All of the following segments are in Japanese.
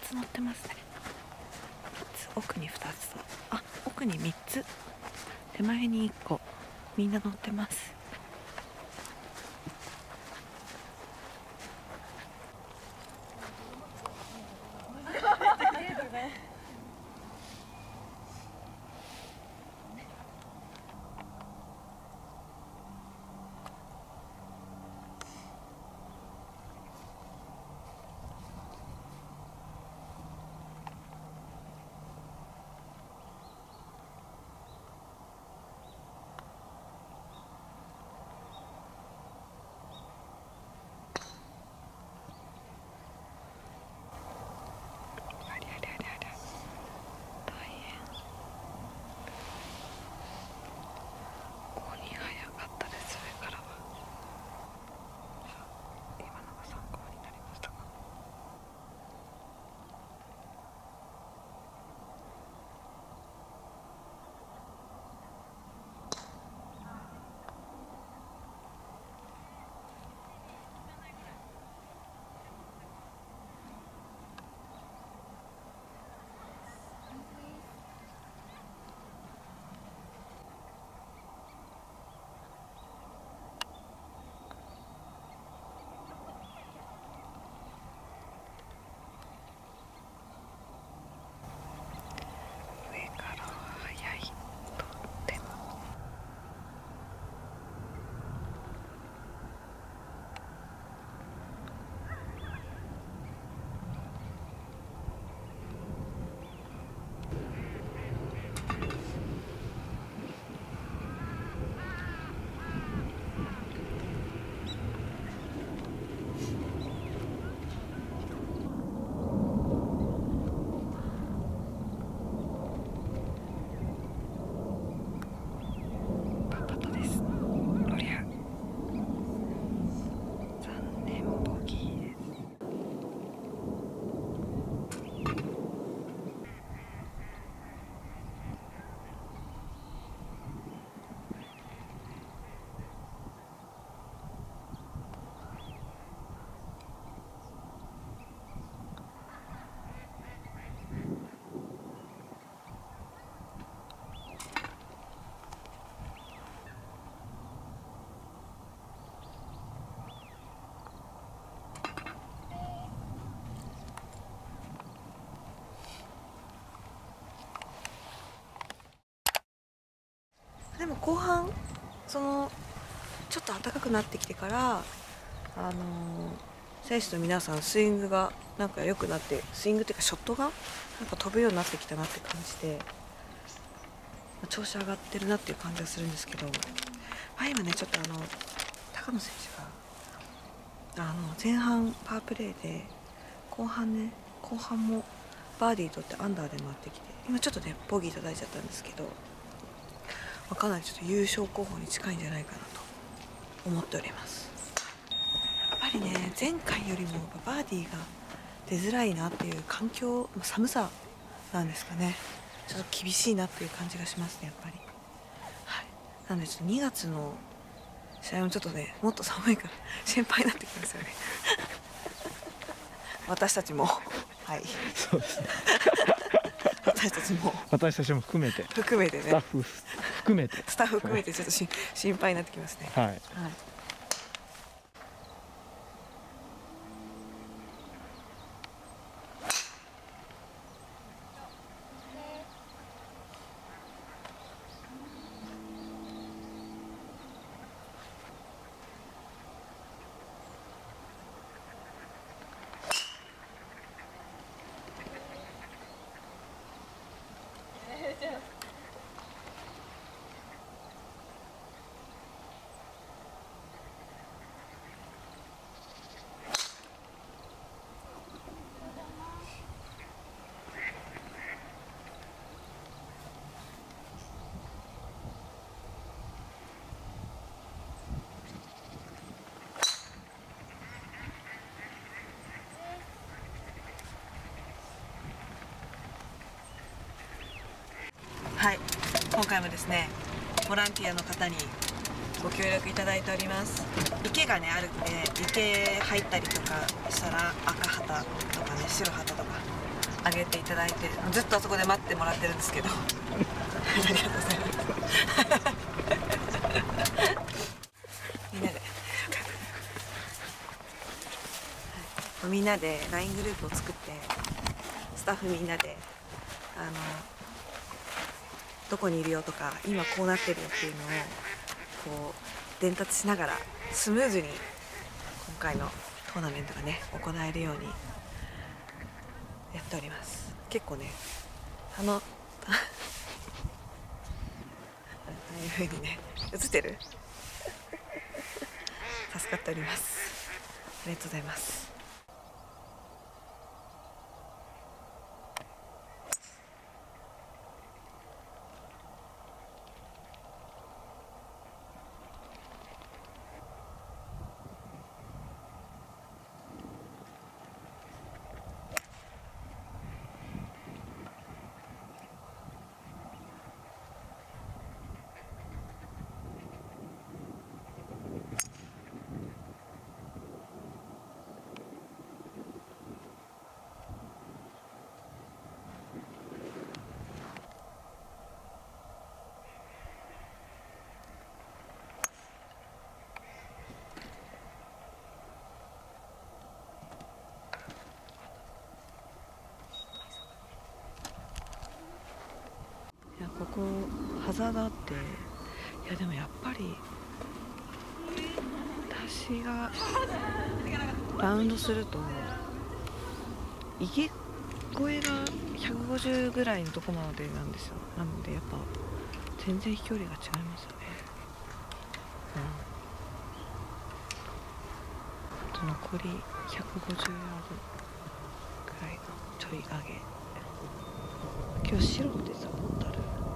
つ乗ってますね。3つ、奥に2つと、あ、奥に3つ、手前に1個、みんな乗ってます。でも後半ちょっと暖かくなってきてから選手の皆さんスイングがなんか良くなって、スイングっていうかショットがなんか飛ぶようになってきたなって感じで、調子上がってるなっていう感じがするんですけど、今ねちょっと高野選手が前半パワープレーで後半もバーディー取ってアンダーで回ってきて、今ちょっとねボギー叩いちゃったんですけど、かなりちょっと優勝候補に近いんじゃないかなと思っております。やっぱりね前回よりもバーディーが出づらいなっていう環境、寒さなんですかね、ちょっと厳しいなっていう感じがしますね、やっぱり。はい、なのでちょっと2月の試合もちょっとねもっと寒いから心配になってきますよね私たちもはいそうですね私たちも含めてね、 スタッフ含めてちょっと心配になってきますね。 はい、 はいはい、今回もですねボランティアの方にご協力いただいております。池がねあるんで、池入ったりとかしたら赤旗とかね白旗とかあげていただいて、ずっとあそこで待ってもらってるんですけどありがとうございますみんなでみんなで LINE グループを作って、スタッフみんなでどこにいるよとか、今こうなってるよっていうのをこう伝達しながらスムーズに今回のトーナメントがね行えるようにやっております。結構ねああいう風にね映ってる助かっております。ありがとうございます。いや、ここハザードあって、いやでもやっぱり私がラウンドすると池越えが150ぐらいのとこまでなんですよ。なのでやっぱ全然飛距離が違いますよね。あと残り150ヤードぐらいのちょい上げ。今日白でさ、ボタル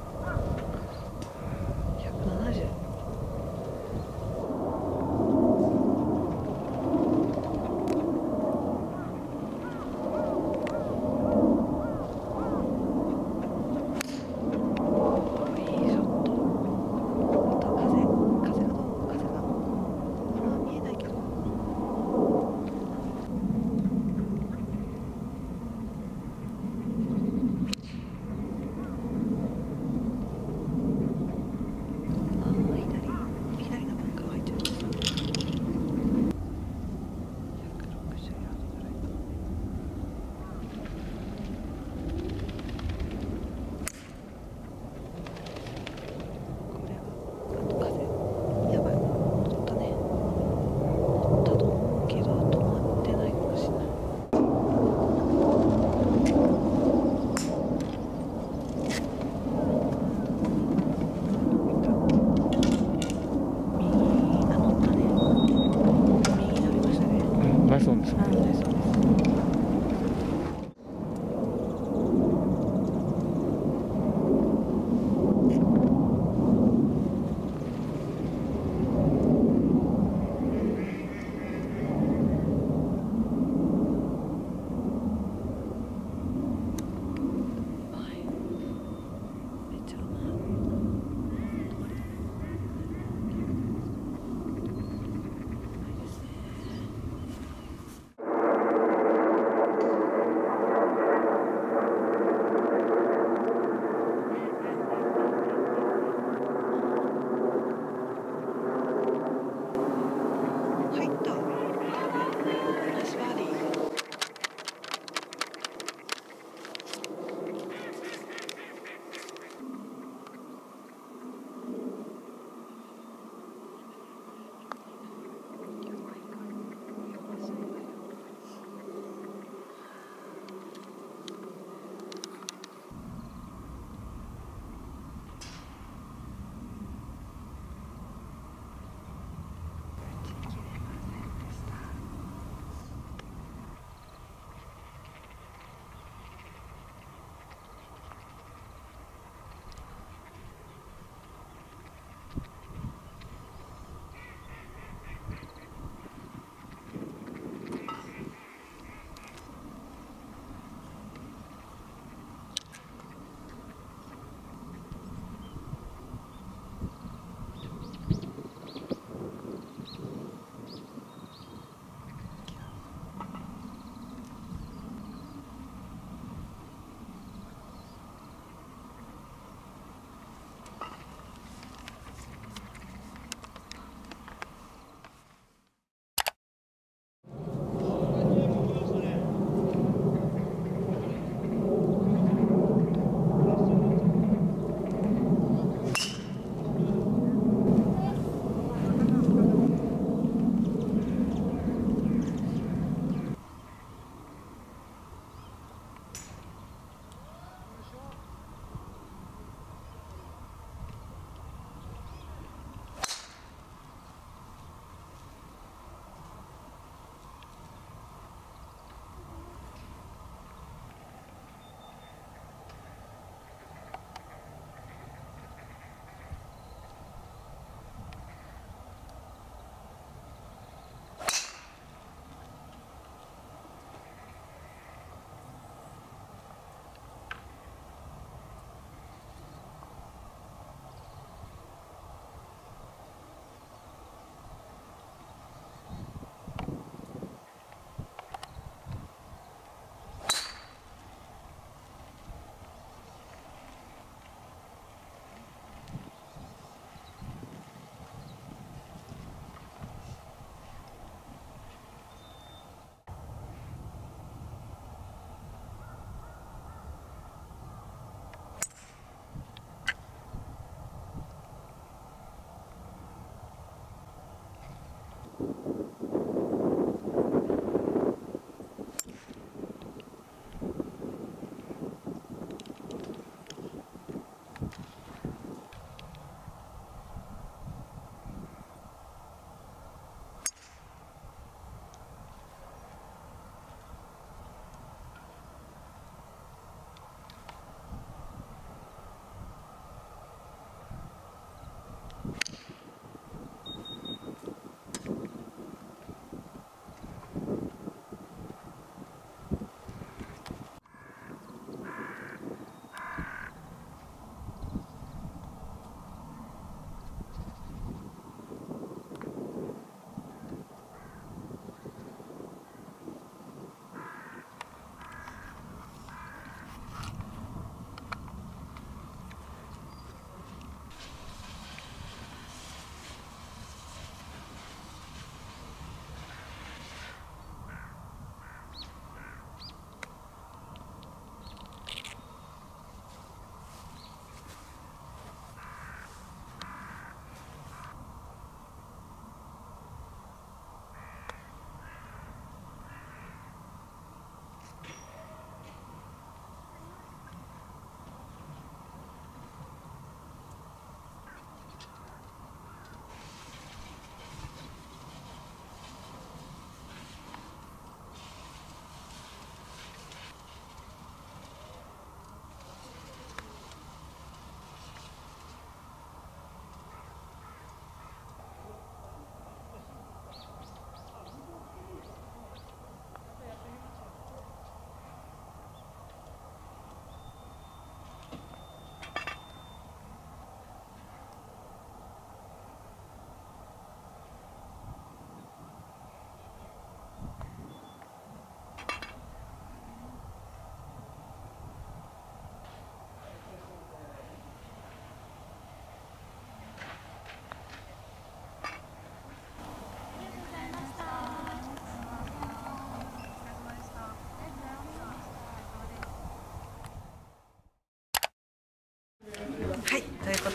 170。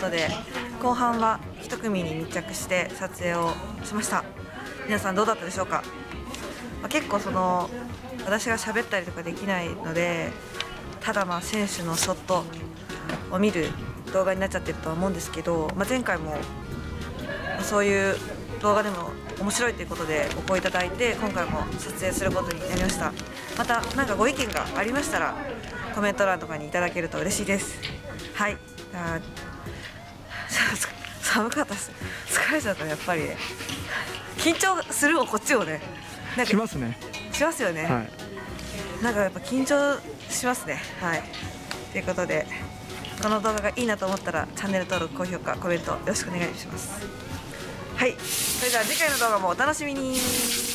ことで後半は一組に密着して撮影をしました。皆さんどうだったでしょうか。結構私が喋ったりとかできないので、ただ選手のショットを見る動画になっちゃってるとは思うんですけど、前回もそういう動画でも面白いということでお声いただいて、今回も撮影することになりました。また何かご意見がありましたらコメント欄とかにいただけると嬉しいです。はい、寒かったです。疲れちゃった。やっぱりね、緊張するもこっちをね、なんかしますね。 しますよね、 はい、 なんかやっぱ緊張しますね。はい、ということでこの動画がいいなと思ったらチャンネル登録、高評価、コメントよろしくお願いします。はい、それでは次回の動画もお楽しみに。